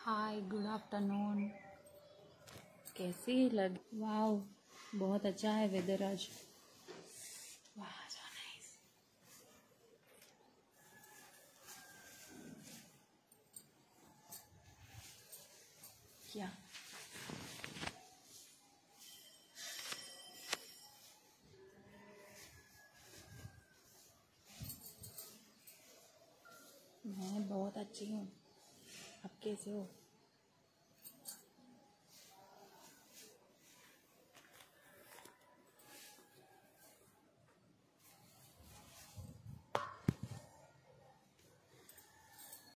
हाय, good afternoon. कैसी लग? Wow, बहुत अच्छा है वेदर आज। वाह, सो नाइस। क्या मैं बहुत अच्छी हूँ। आप कैसे हो?